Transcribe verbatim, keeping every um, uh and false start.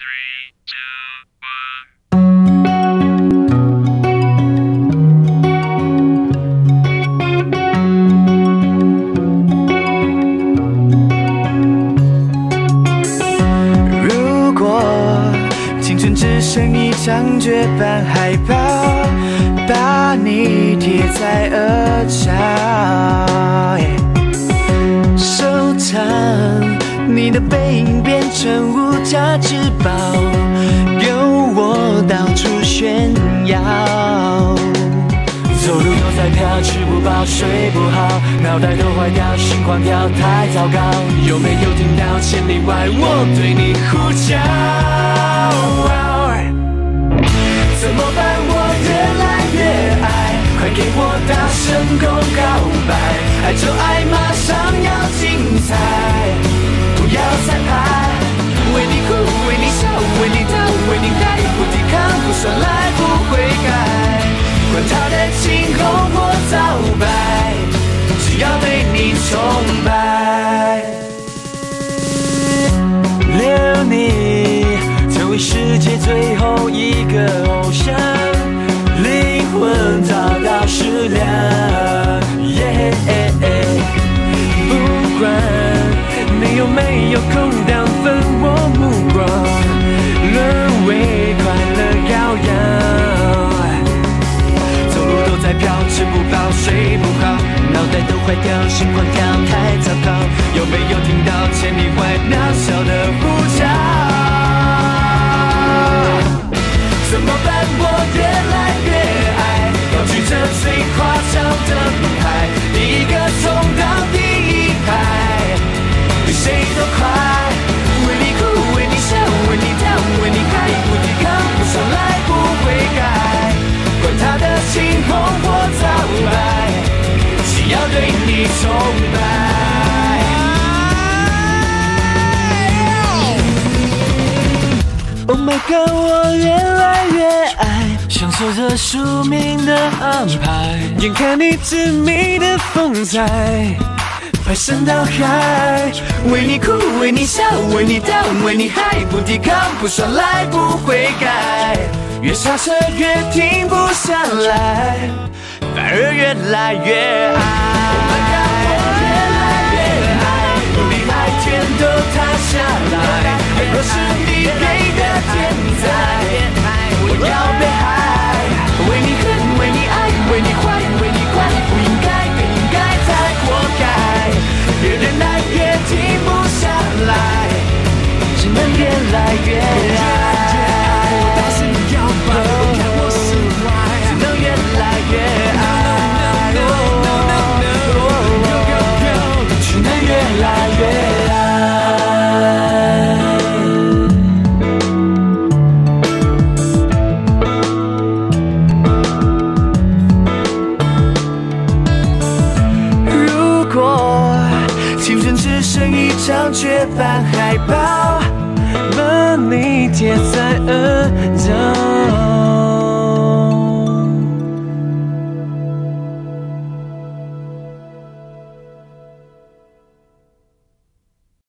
如果青春只剩一张绝版海报，把你贴在额角，收藏你的背影变成无价之宝，由我到处炫耀。走路都在飘，吃不饱睡不好，脑袋都坏掉，心狂跳太糟糕。有没有听到千里外我对你呼叫？怎么办？我越来越爱，快给我大声公告白！爱就爱，马上要精彩，不要再怕。为你哭，为你笑，为你跳，为你爱，不抵抗，不算来，不悔改。管他的青红或皂白，只要对你崇拜。留你成为世界最后一个偶像，灵魂找到食粮。Yeah, 不管你有没有空档分我目光，沦为快乐羔羊。走路都在飘，吃不饱睡不好，脑袋都坏掉，心狂跳太糟糕。有没有听到千里外渺小的呼叫？怎么办？我越来越爱，高举着最夸张的名牌，第一个冲到第一排，比谁都快。为你哭，为你笑，为你跳，为你爱，不抵抗，不算来，不悔改。管他的青红或皂白，只要对你崇拜。Oh my god， 我越来越爱，享受着宿命的安排，眼看你致命的风采，排山倒海，为你哭，为你笑，为你跳，为你嗨，不抵抗，不算来，不悔改。越刹车越停不下来，反而越来越爱。Oh my god， 我越来越爱，努力爱天都塌下来。若是你给的天灾，我要被害。为你恨，为你爱，为你坏，为你怪，不应该，更应该才活该。越忍耐越停不下来，只能越来越爱。我大声摇摆，我看我释怀，只能越来越爱。只能越来越爱。张绝版海报，把你贴在